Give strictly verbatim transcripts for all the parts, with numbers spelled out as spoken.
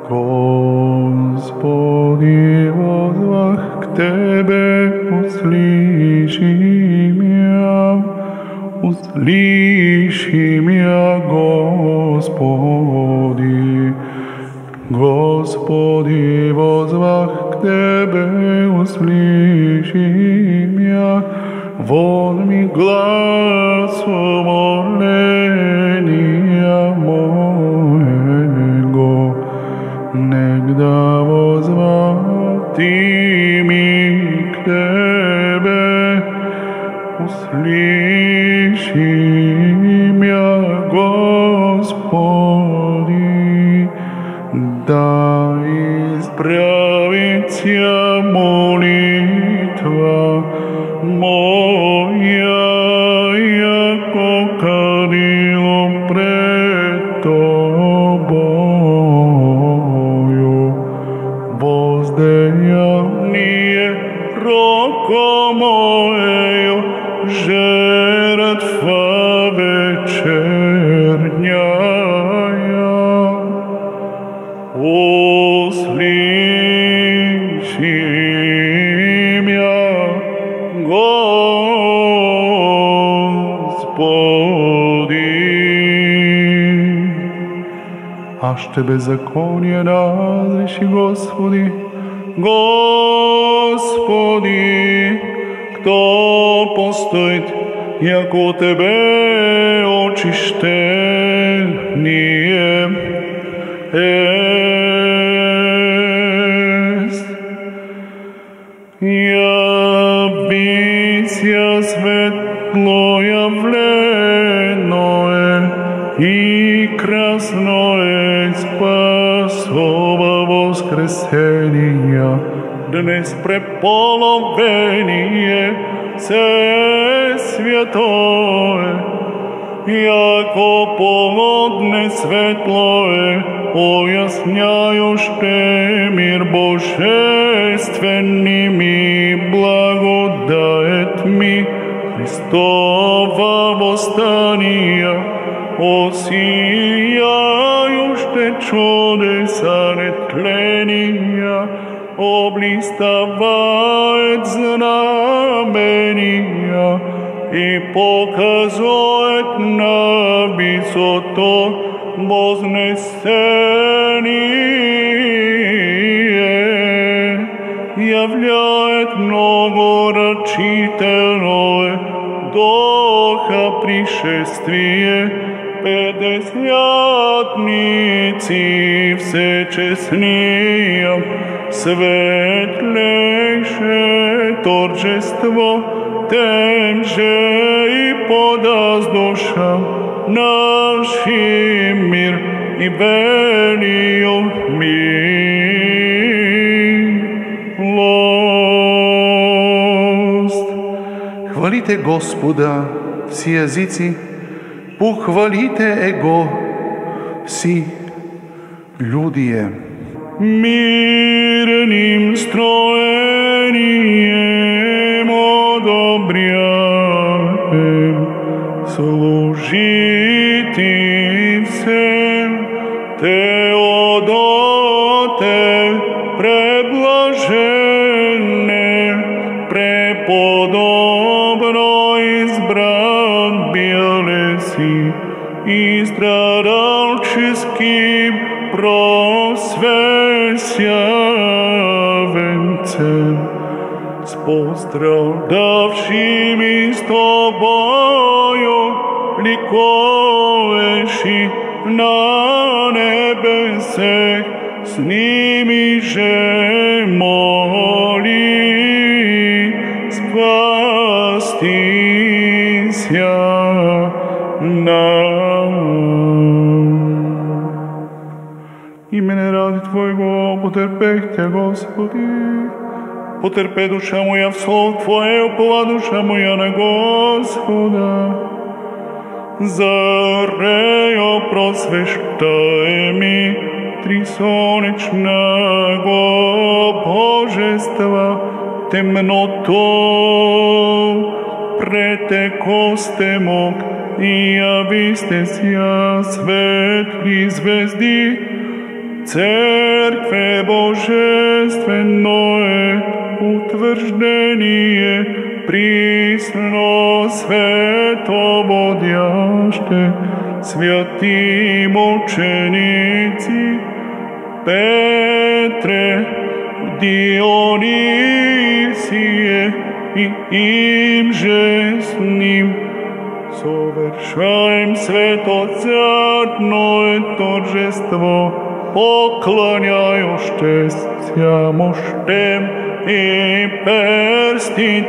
Господи, возвах к Тебе, услыши меня, услыши меня, Господи. Господи, возвах к Тебе, услыши меня, вон ми глаз умоления моего, негда возвах Ты ми к Тебе, услыши меня, Господи, да исправится молитва моя, яко кадило пред Тобою, воздаяние роко моею, жертва вечерняя. Услыши меня, Господи. Аж Тебе законие разреши, Господи, Господи, кто постоит, яко Тебе очищение ест. Явися светло явленное и красное спасово воскресения, днес преполовение все святое, яко полудне светлое, оясняюще мир божественными благодатьми Христова восстания, осияюще чудеса нетления, облиставает знамения и показывает на высоту вознесение, являет многорачительное духа пришествие, пятидесятницы всечестные, светлейшее торжество, тем же и подаст душам нашим мир и велию милость. Хвалите Господа все языки, похвалите Его все люди. Мирным строением одобряем служите всем Теодоте преблаженне, преподобро избран белеси и страдальческим просвещавенцем, с пострадавшими с Тобою, ликовавши на небесах, с ними же моли, спастися нам. Имене ради Твоего потерпехте, Господи, потерпе душа моя в слово Твое, упова душа моя на Господа. Зареjo prosveštaj mi tri sonečnego božestva, temnotou pretekoste mog i javiste sja svetli zvezdi, Церкве Божественное утверждение присно светободяще, святи мучениci Петре, Дионисие и им же с ним совершаем светоцарное торжество, поклоняющееся мощем и персти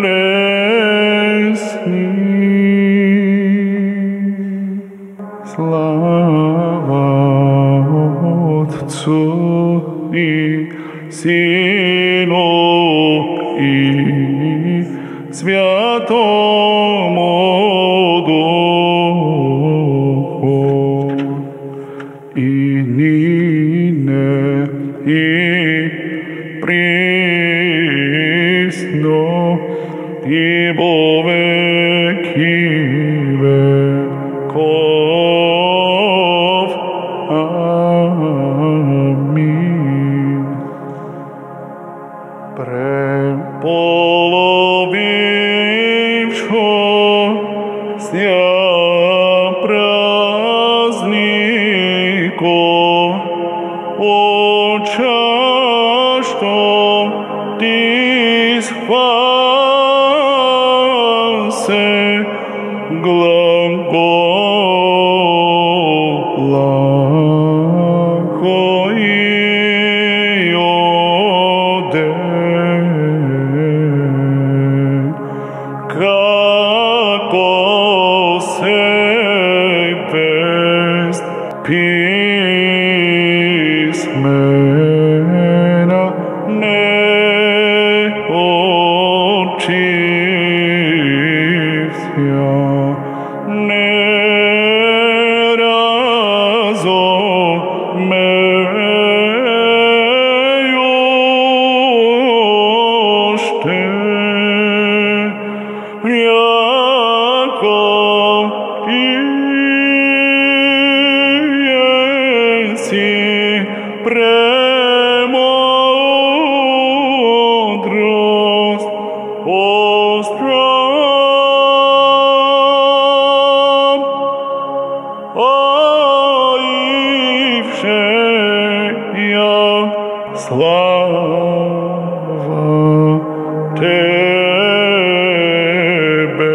телесни. Слава Отцу и Сыну и Святому Духу, и ныне и присно и во веки веков. Аминь. Преполовившося празднику учащо ти спасе глагола хоиоден, како сей вест писмена не очився, не разумеюще, яко ти еси премудрост, остров, аившея слава тебе.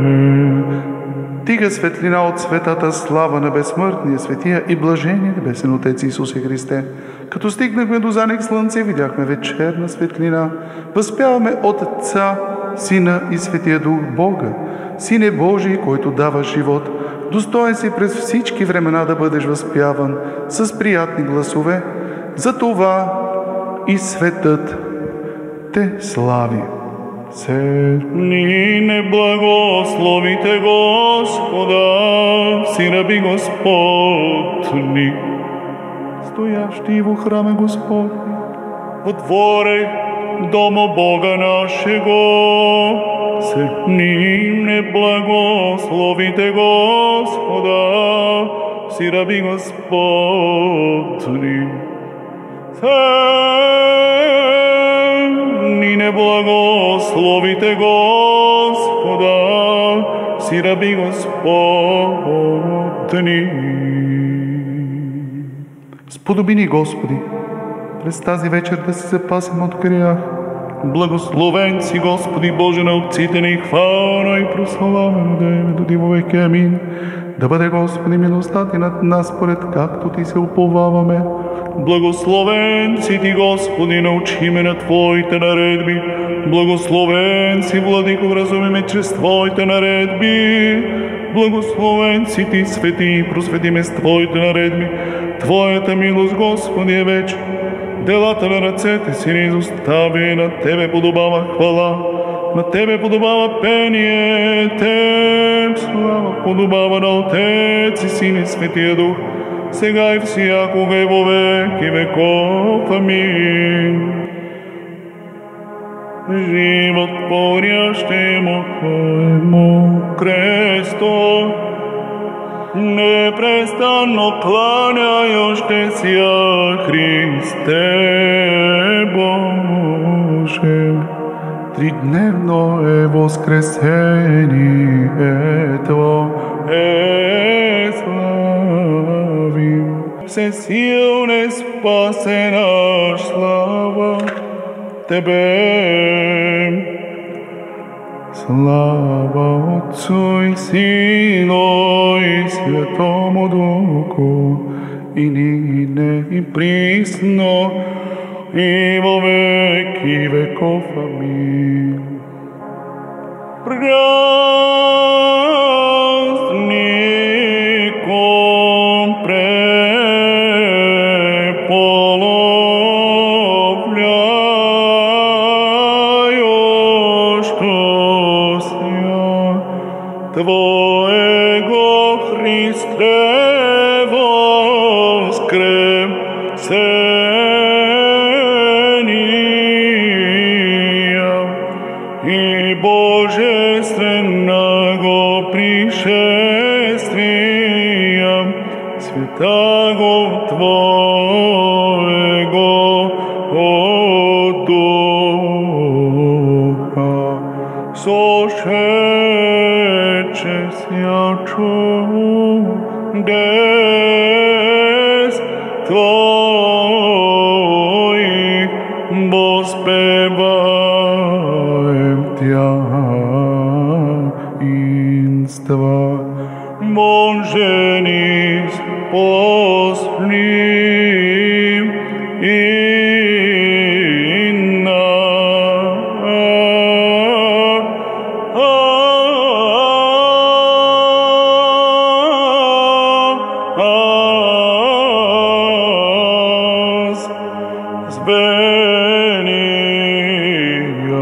Тига светлина от светата слава на безсмъртния, светия и блажения небесен Отец Исусе Христе. Като стигнахме до заник слънце, видяхме вечерна светлина. Възпяваме от Отца, Сина и Светия Дух Бога. Сине Божий, който дава живот, достоен си през всички времена да бъдеш възпяван с приятни гласове. Затова и светът те слави. Нине благословите Господа, си раби Господни, Стоящи во храме Господни, во дворе дома Бога нашего, се нине благословите Господа, си раби Господни. Нине благословите Господа, си раби Господни. сподоби ни, Господи, през тази вечер да се запасим от грях. Благословен си, Господи Боже, на отците ни, хвала и прославено да е до веки. Амин. Да бъде, Господи, милостта Ти над нас, според както Ти се уповаваме. Благословен си Ти, Господи, научи ме на Твоите наредби. Благословен си, Владико, вразуми ме чрез Твоите наредби. Благословен си Ти, свети, и просвети ме с Твоите наредби. Твоята милост, Господи, е вечна. Делата на ръцете си не изостави, на Тебе подобава хвала. На Тебе подобава пение, Теб слава подобава на Отец и Син и Светия Дух, сега и всякога и во веки веков. Амин. Животворящему Твоему кресту не престане непрестанно кланяющте ся Христе Боже. Тридневно е воскресение Твое славим. Всесилне спасе наш, слава Тебе. Слава Отцу и Сину и Святому Духу, и нине и присно, и во веки веков. Амин. Праздником преполовляющуюся Твоего Христе воскресения и божественного пришествия Святаго Твоего Духа, сошедшеся чудес Твоих, воспеваем таинства. Боженись послим и нас звения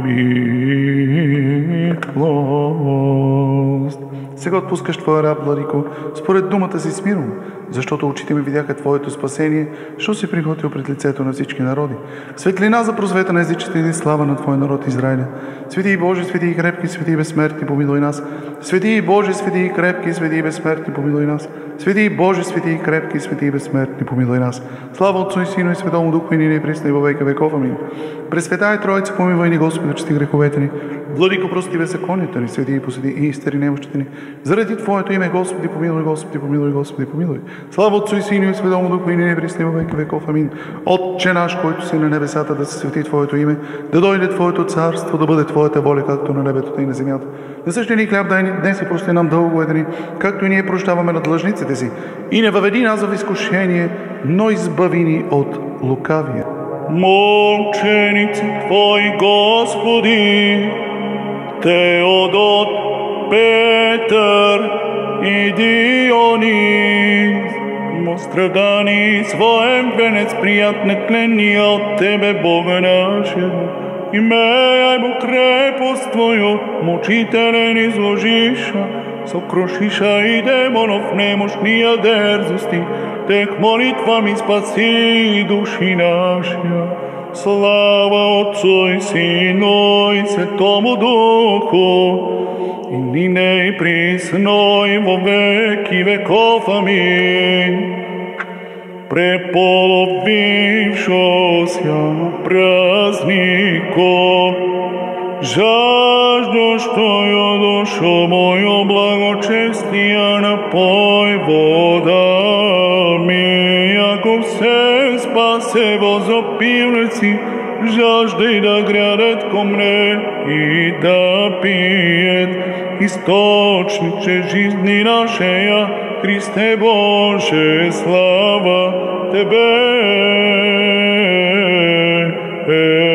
милост. Сега отпускаш Твоя раб, Владико, според думата си с миром, защото очите ми видяха Твоето спасение, що си приготвил пред лицето на всички народи. Светлина за просвета на езичите и слава на Твой народ Израиля. Свети и Божи, свети и крепки, свети и безсмертни, помилуй нас. Свети и Божи, свети и крепки, свети и безсмертни, помилуй нас. Свети и Божи, свети и крепки, свети и безсмертни, помилуй нас. Слава Отцу и Сину и Святому Духу, и нине и присно и во века веков. Амин. Пресветая Троица, помилуй ни, Господи, очисти греховете ни. Владико, прости беззаконията ни, свети и посвети и изтери немощите ни. Заради Твоето име, Господи, помилуй, Господи, помилуй, Господи, помилуй. Слава Отцу и Сину и Святому Духу, и нине и присно и во века веков. Амин. Отче наш, който си на небесата, да се свети Твоето име, да дойде Твоето царство, да бъде Твоята воля, както на небето, така и на земята. Насъщния ни хляб дай ни днес и прости нам дълговете ни, както и ние прощаваме на длъжниците си. И не въведи нас в изкушение, но избави ни от лукавия. Мученици Твои, Господи, Теодот, Петър и Дионисий, пострадани своем венец приятнетления от Тебе, Бога нашего, имея му крепост Твою, мучителен изложиша, сокрушиша и демонов немощния дерзости, тех молитвами спаси души нашия. Слава Отцу и Сину и Святому Духу, и нине и присно и во веки веков. Амин. Преполовившося празнико, жаждущую душу мою благочестия напой водами, яко все спасе возопивлеци, жаждей да грядет ко мне и да пиет источниче жизни нашея, Христе Боже, слава Тебе.